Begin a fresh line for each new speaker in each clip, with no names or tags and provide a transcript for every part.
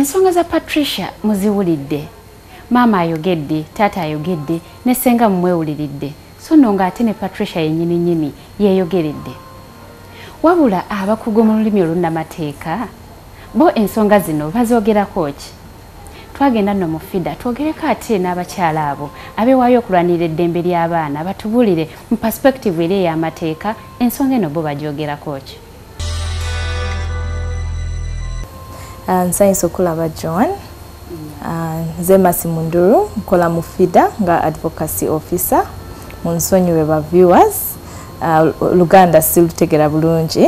ensonga za Patricia muziwulidde. Mama ayogedde, tata ayogedde, ne ssenga mmwewuliridde. So nno ng'ate ne Patricia yennyini yeeyogeredde. Wabula abakugu mu lulimi olunnamateeka bo ensonga zino bazoogerako ki? Twagenda nno mu FIDA twogereko ate n'abakyala abo abewaayo okulwanirira eddembe ly'abaana batubuulire mu perspective eri ey'amateeka ensonga eno bo bagyogerako ki?
Nsanyusa okulaba John. Nze Masi Munduru nkola mu FIDA nga advocacy officer. Munsonyiwe ba viewers. Luganda silutegera bulungi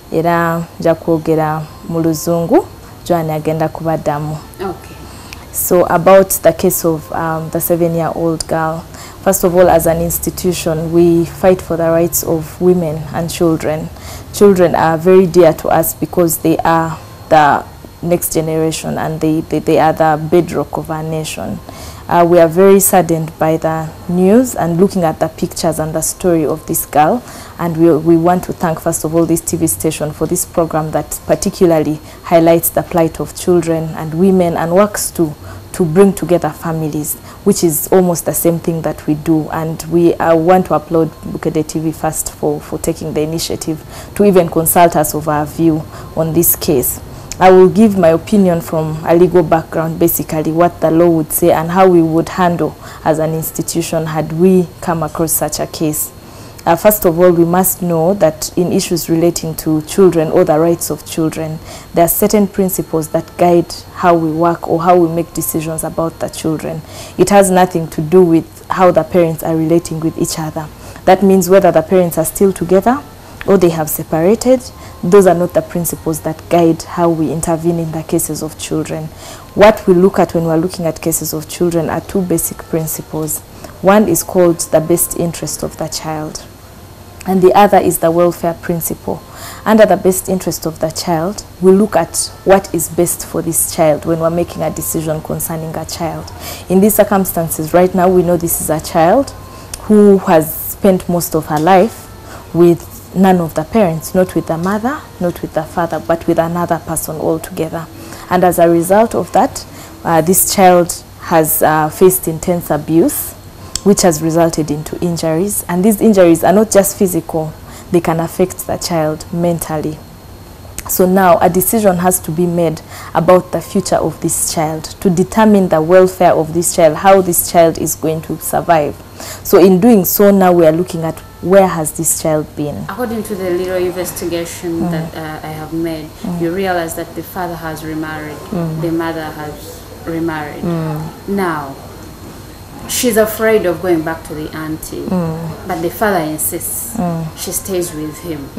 era nja kwogera mu Luzungu. John agenda kubaddamu.
Okay.
So about the case of the 7-year-old girl, first of all, as an institution, we fight for the rights of women and children. Children are very dear to us because they are the next generation and they are the bedrock of our nation. We are very saddened by the news and looking at the pictures and the story of this girl, and we want to thank first of all this TV station for this program that particularly highlights the plight of children and women and works to bring together families, which is almost the same thing that we do. And we want to applaud Bukede TV first for taking the initiative to even consult us of our view on this case. I will give my opinion from a legal background, basically what the law would say and how we would handle as an institution had we come across such a case. First of all, we must know that in issues relating to children or the rights of children, there are certain principles that guide how we work or how we make decisions about the children. It has nothing to do with how the parents are relating with each other. That means whether the parents are still together or they have separated, those are not the principles that guide how we intervene in the cases of children. What we look at when we're looking at cases of children are two basic principles. One is called the best interest of the child, and the other is the welfare principle. Under the best interest of the child, we look at what is best for this child when we're making a decision concerning a child. In these circumstances, right now, we know this is a child who has spent most of her life with none of the parents, not with the mother, not with the father, but with another person altogether. And as a result of that, this child has faced intense abuse, which has resulted into injuries. And these injuries are not just physical, they can affect the child mentally. So now a decision has to be made about the future of this child to determine the welfare of this child, how this child is going to survive. So in doing so, now we are looking at where has this child been.
According to the little investigation that I have made, you realize that the father has remarried, the mother has remarried. Now, she's afraid of going back to the auntie, but the father insists she stays with him.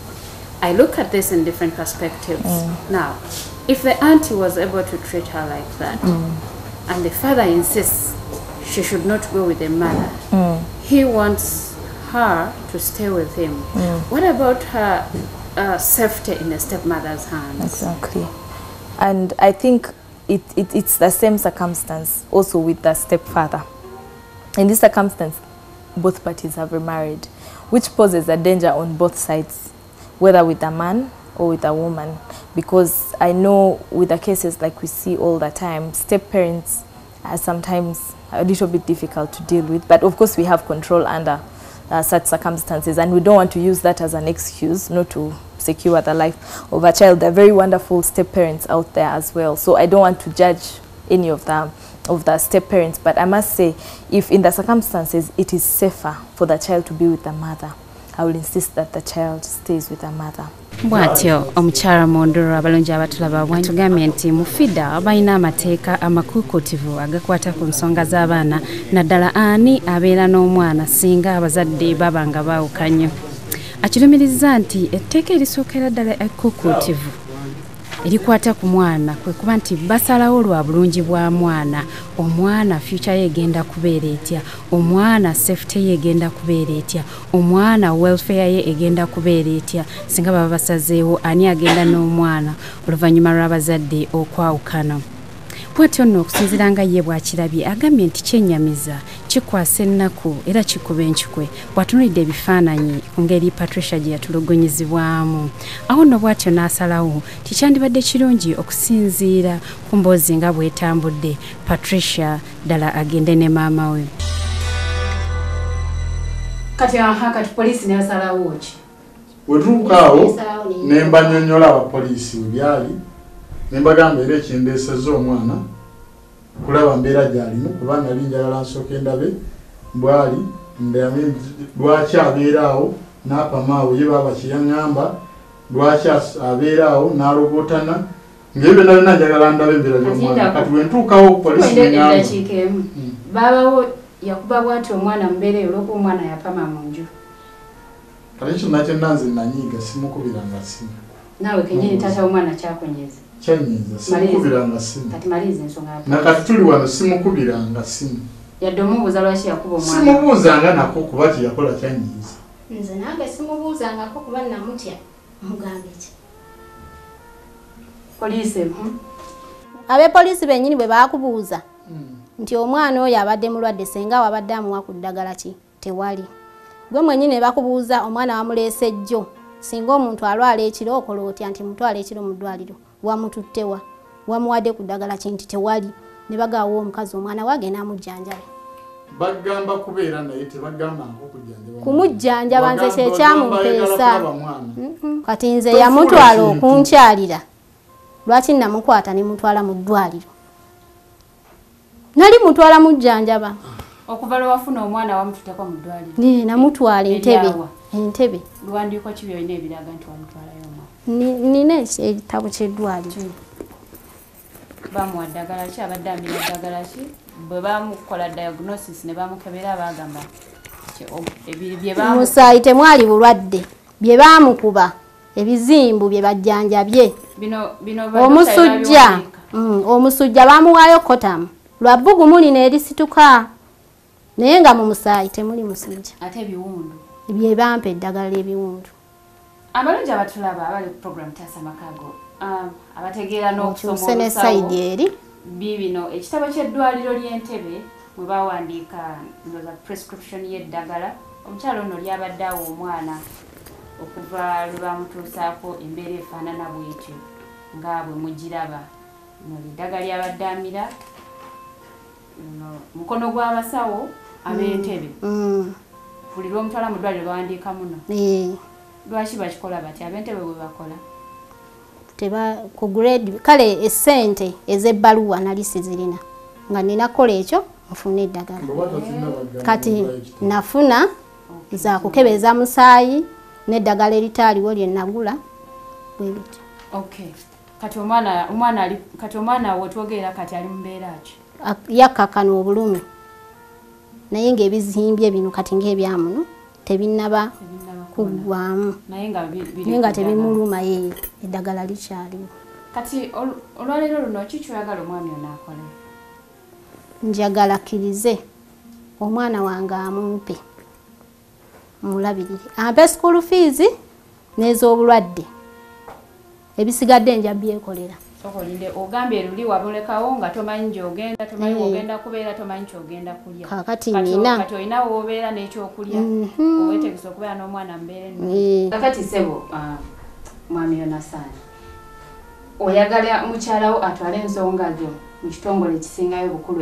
I look at this in different perspectives. Now, if the auntie was able to treat her like that, and the father insists she should not go with the mother, he wants her to stay with him. What about her safety in the stepmother's hands?
Exactly. And I think it's the same circumstance also with the stepfather. In this circumstance, both parties have remarried, which poses a danger on both sides, whether with a man or with a woman. Because I know with the cases like we see all the time, step-parents are sometimes a little bit difficult to deal with. But of course we have control under such circumstances, and we don't want to use that as an excuse not to secure the life of a child. There are very wonderful step-parents out there as well. So I don't want to judge any of the step-parents, but I must say, if in the circumstances it is safer for the child to be with the mother, I will insist that the child stays with the mother.
Bwatyo omukyala Munduru abalungi abatulaba bwatugambye nti mu FIDA balina amateeka amakukutivu agakwata ku nsonga z'abaana naddala ani abeera n'omwana singa abazadde baba nga baawukanye. Akirumiriza nti etteeka erisookera ddala ekkukutivu erikwata ku mwana kwe kuba nti basalawo lwa bulungi bwa mwana, omwana future ye egenda kubeera etya, omwana safety ye egenda kubeera etya, omwana welfare ye egenda kubeera etya singa baba basazeewo ani agenda n'omwana oluvannyuma lw'abazadde okwawukana.
bw'atyo nno okusinziira nga ye bw'akirabye agambye nti kyennyamiza kikwasa ennaku era kikuba enkikwe bw'atunuulidde ebifaananyi ku ngeri Patricia gye yatulugunyizibwamu. Awo nno bw'atyo n'asalawo tikyandibadde kirungi okusinziira ku mboozi nga bw'etambudde Patricia ddala agende ne maama we.
Kati poliisi n'esalawo ki?
Wetuukaawo ne mbanyonnyola abapoliisi we byali ne mbagamba era ekindeesezza omwana kulaba mbeera gy'alimu kuba nali njagala nsooke ndabe bwali lwaki abeeraawo n'apamaawo ye baaba kyeyaŋŋamba lwaki abeeraawo n'alogootana ng'ebyo byonna njagala ndabe embeera gy'omwana. Kati bwe ntuukawo poliisi
n'eŋŋamba baabawo yakuba bw'ati omwana mubeera eyo olw'okuba omwana yapama mu nju.
Kale kyonna kyonna nze nanyiiga simukubiranga simu.
Naawe kenyini taata w'omwana kyakonyeza.
Kyanyiiza simukubiranga simu.
Kati maliriza ensonga yako.
Nakati tuli wano simukubiranga simu.
Yadde omubuuza lwaki yakuba omwana.
Simubuuzanga nako kuba kye yakola kyanyiiza.
Nze nange simubuuzangako kuba namutya mugambe ki.
Poliisi
abepoliisi bennyini bwe baakubuuza nti omwana oyo abadde mulwadde senga wabadde amuwa ku ddagala ki tewali. Gwe mwennyini ne bakubuuza omwana wamuleese jjo singa omuntu alwala ekiro okola otya nti mutwala ekiro mu ddwaliro wamututtewa wamuwadde ku ddagala ki nti tewali. Ne bagaawo omukazi omwana we agenda amujjanjabe.
Bagamba kubeera naye tebagamba okujjanjaba.
Kumujjanjaba nze kyekyamupeesa. Kati nze yamutwala okunkyalira. Lwaki namukwata ne mutwala mu ddwaliro? Nali mutwala mujjanjaba.
Okuva lwe wafuna omwana wamututteko mu ddwaliro.
Nee namutwala entebe.
Luwandiiko ki byolina ebiraga nti wamutwalayo omwana?
Nina ekitabo ky'eddwaliro.
Bamuwa ddagala ki abadde amira ddagala ki? Bwe bamukola diagnosis ne bamukebera bagamba
musaayi temwali bulwadde bye baamukuba ebizimbu bye bajjanjabye. Omusujja baamuwaayo kotamu lwa bbugumu lino erisituka naye nga mu musaayi temuli musujja.
Ate ebiwundu
bye bampa eddagala ly'ebiwundu.
Abalungi abatulaba abali ku program Taasa Makago abategeera n'okusoma
olusawo eri
bibino ekitabo ky'eddwaliro ly'Entebbe mwe bawandiika ndoza prescription y'eddagala. Omukyalo ono lyabadde awo omwana okuva lwe bamutuusaako embeera efaanana bw'etyo nga bwe mugiraba. Eddagala lyabadde amira mukono gw'abasawo ab'Entebbe. Buli lw'omutwala mu ddwaliro bawandiika muno. Lwaki bakikola batya ab'Entebbe bwe bakola?
Ku grade kale essente ez'ebbaluwa nali sizirina nga nina kola ekyo nfuna eddagala. Kati nafuna za kukebeza musaayi n'eddagala eritaaliwo lye nagula bwe bityo.
Okay. Kati omwana wetwogerera kati ali mbeera ki?
Yakkakana obulumi naye ng'ebizimbye bino kati ng'ebyamuno tebinnaba kuggwamu naye nga tebimuluma ye eddagala likyaliwo.
Kati olwaleero luno ki kyoyagala omwami ono akole?
Njagala akkirize omwana wange amumpe mulabirire ampe school fees n'ez'obulwadde ebisigadde nja byekolera.
Sokolinde ogambye luli wabulekawo nga tomanyi gy'ogenda tomanyi ogenda kubeera tomanyi ky'ogenda kulya.
Kakati nina
kati olina w'obeera n'ekyokulya oweetegesa okubeera n'omwana mbeere nno. Kakati ssebo mwami Yonasaani oyagala mukyalawo atwale ensonga zo mu kitongole ekisingayo bukulu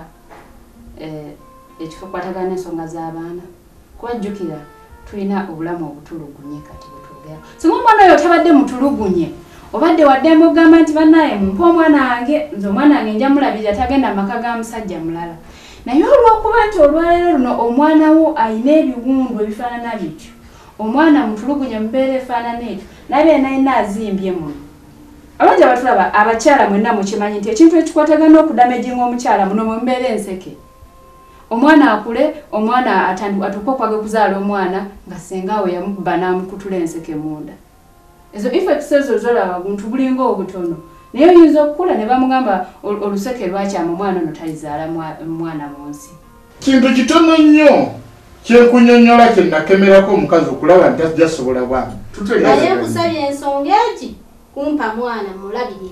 ekikwatagana n'ensonga z'abaana. Kubajjukira tulina obulamu obutulugunye kati bwetwogera. Singa omwana oyo tabadde mutulugunye obadde wadde mugamba nti bannaye mumpa omwana wange nze omwana wange nja mulabirira tagenda maka ga musajja mulala. Naye olw'okuba nti olwaleero luno omwana wo ayina ebiwundu ebifaanana bityo omwana mutulugunye mubeera efaanana etyo naye nayina azimbye muno. Abalungi abatulaba abakyala mwenna mukimanyi nti ekintu ekikwatagana okudamejinga omukyala muno mu mbeera enseke. Omwana akule omwana atuuke okwage kuzaala omwana nga senga we yamukuba n'amukutula enseke munda. Ezo effects ezo zolaba muntu bulinga obutono naye oyinza okukula ne bamugamba oluseke lwakyama omwana ono talizaala mwana mu nsi.
Kintu kitono nnyo kyenkunyonnyola kye nakemerako omukazi okulaba nti ajja sobola bwami.
naye kusabye ensonga eki kumpa mwana mulabirire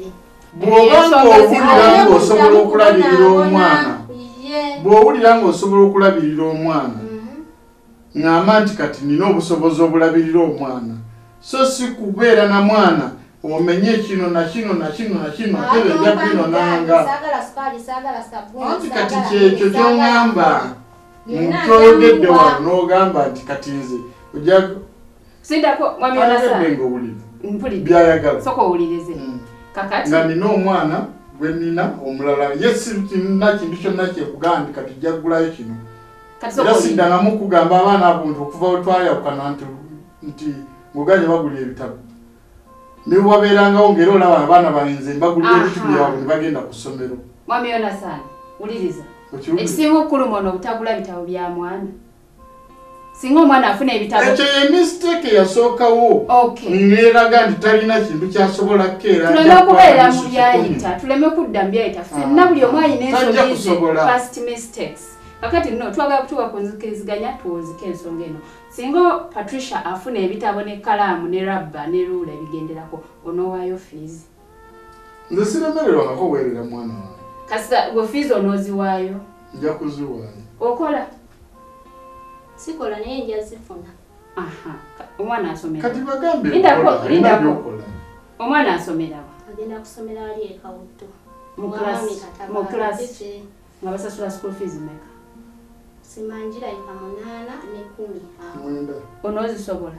bw'owulira ng'osobola okulabirira omwana bw'owulira ng'osobola okulabirira omwana ng'amba nti kati nina obusobozi obulabirira omwana so si kubeera na mwana omenye kino na kino na kino na kino ate ejja kwinonanga anti kati kyekyo ky'oŋŋamba ntoyogedde wano n'ogamba nti kati nze ojja
sindako mwami onasa
mpulidde byayagala
soko owulirize kakati
nga nina omwana gwe nina omulala yesi nina kintu kyonna kyekugamba kati ojja kugulayo kino era siddangamu kugamba abaana abo nti okuva we twayawukana nti ngoganye bagula ebitabo ne wabeerangawo ng'era olaba abaana banze mbagulira ebitabo byabwe ne bagenda ku ssomero.
Mwami Yonasaani wuliriza ekisinga okuluma ono obutagula bitabo bya mwana singa omwana afuna ebitabo
ekyo ye mistake yasookawo ng'eraga nti talina kintu kyasobola kukeera
tuleme okubeera mu byayita tuleme kudda mu byayita ffenna buli omu alina ensobi past mistakes kakati no twagala kutuuka ku nzikiriziganya tuwuzike ensonga eno singa Patricia afuna ebitabo ne kalaamu ne rabba ne ruula ebigenderako onoowaayo fees
nze siremererwangako weerera mwana wange
kasita gwe fees onooziwaayo
nja kuziwaayo
okola
sikola naye nja zifuna
omwana asomera
kati bagambe
lindako omwana asomera
agenda kusomera wali ekawutto
mu class nga basasula school fees meka
simanjira ika 8 ne 10
onoozisobola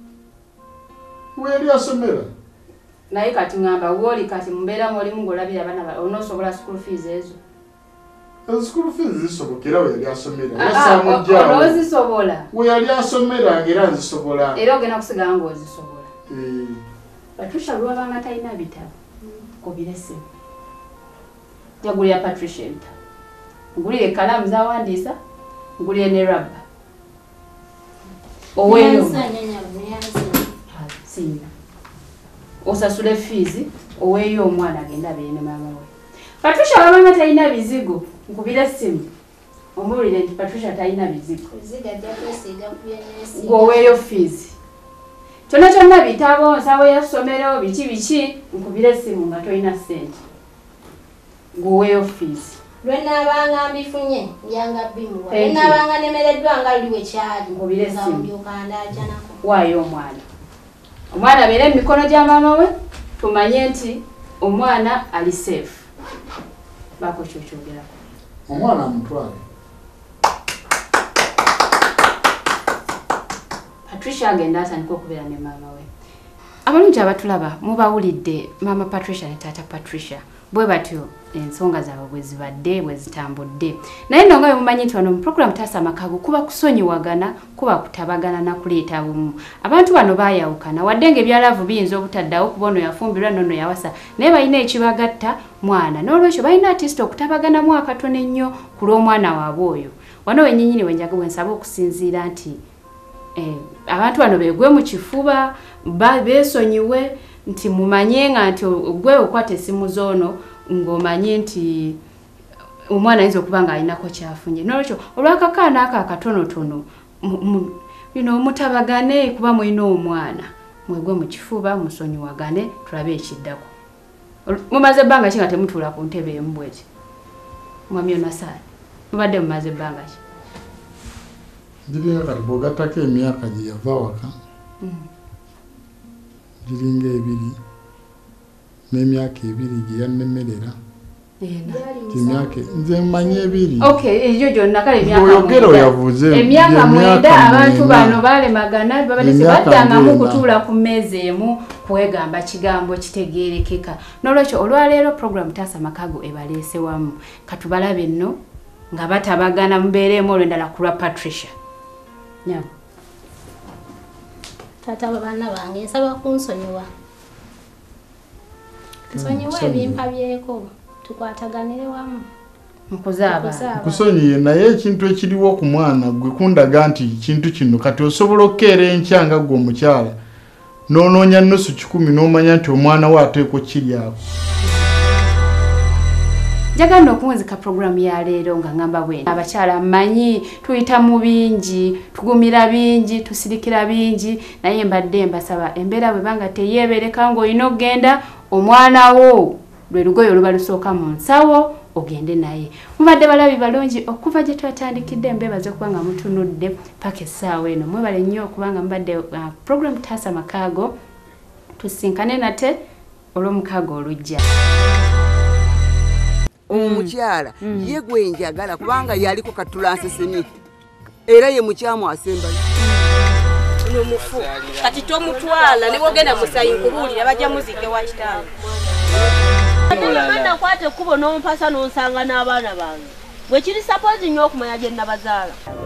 weeri asomera
naye kati ngamba wooli kati mumbeera mulimu ng'olabira abaana onoosobola school fees ezo
school fees zisobokera we yali asomera
onoozisobola
we yali asomera ng'era nzisobola
era ogenda kusigala ng'ozisobola Patricia lwabanga talina bitabo kubira essimu jagulira Patricia ebitabo ngulire kalaamu zawandiisa ngulire ne rabba oweeyo singa osasule fees oweeyo omwana agenda abeere ne maama we Patricia wabanga talina bizigo nkubira essimu omuwulire nti Patricia talina bizigo ng'oweeyo fees kyonna kyonna bitabo nsawo ya ssomero biki nkubira essimu nga tolina ssente ng'oweeyo fees
lwenabanga mbifunye yanga bimuwa lwenabanga nemereddwa nga liwe kyali
ngubira essimu
kandajanako
waayo omwana abeere mu mikono gya maama we tumanye nti omwana ali safe baako kyokyogerako
omwana mutwale
Patricia agenda atandika okubeera ne maama we abalungi abatulaba mubawulidde maama Patricia ne taata Patricia bwe batyo ensonga zaabwe bwe zibadde bwe zitambudde naye nno nga bwe mumanyi nti wano mu programu Taasa Amakago kuba kusonyiwagana kuba kutabagana na kuleeta bumu abantu bano baayawukana wadde ng'ebyalaavu biyinza obutaddawo kuba ono yafumbirwa n'ono yawasa naye balina ekibagatta mwana n'olwekyo balina atisita okutabaganamu akatono ennyo ku lw'omwana waabwe oyo wano wennyinnyini bwe nsaba okusinziira nti abantu bano beegwe mu kifuba beesonyiwe nti mumanye nga nti gwe okwata essimu z'ono ng'omanye nti omwana ayinza okuba ng'alinako kyafunye n'olwekyo olw'akakaana ako akatonotono mutabagane kuba mulina omwana mwegwe mu kifuba musonyiwagane tulabe ekiddako mumaze ebbanga ki nga temutuula ku ntebe emu bweti Mwami Yonasaani mubadde mumaze ebbanga ki
giringa kati bw'ogattako emyaka gye yava waka giringa 2 n'emyaka 2 gye yannemerera nze mmanyi 2
eyo gyonna kale
oyogera oyavuze
emyaka 9 abantu bano balemagana babadde tebaddangamu kutuula ku mmeeza emu kwegamba kigambo kitegeerekeka n'olwekyo olwaleero programu Taasa Amakago ebaleese wamu katubalabe nno nga batabagana mubeereemu olw'endala ku lwa Patricia nyabo
taata baana bange nsaba kunsonyiwa nsonyiwa ebimpa byeko tukwataganire wamu
nkusonyiye naye ekintu ekiriwo ku mwana gwe kundaga nti kintu kino kati osobola okukeera enkya nga gwe omukyala n'onoonya nnusu 10 n'omanya nti omwana we ateekwa kiryako
njagala okuwunzika programu ya leero nga ngamba bwe abakyala mmanyi tuyita mu bingi tugumira bingi tusirikira bingi naye mbadde mbasaba embeera bwe banga teyeebereka ng'olina okugenda omwana wo
lwe lugoye oluba lusooka mu nsawo ogende naye. Mubadde balabi balungi okuva gye twatandikidde, mbeebaza okuba nga mutunudde paka essaawa eno. Mwebale nnyo okubanga mbadde program Taasa Makaago. Tusinkane nate olw'omukaago olujja.
Omukyala ye gwe njagala kubanga yaliko katulanseseni era ye mukyamu asembayo.
Mufu kati tomutwala ne wogenda musayi kubuulira bajja muzike wa kitanga. Mwana kwate kubo n'ompasa n'onsanga n'abaana bange. Bwe kiri suppose nnyo okumanya gye nabazaala.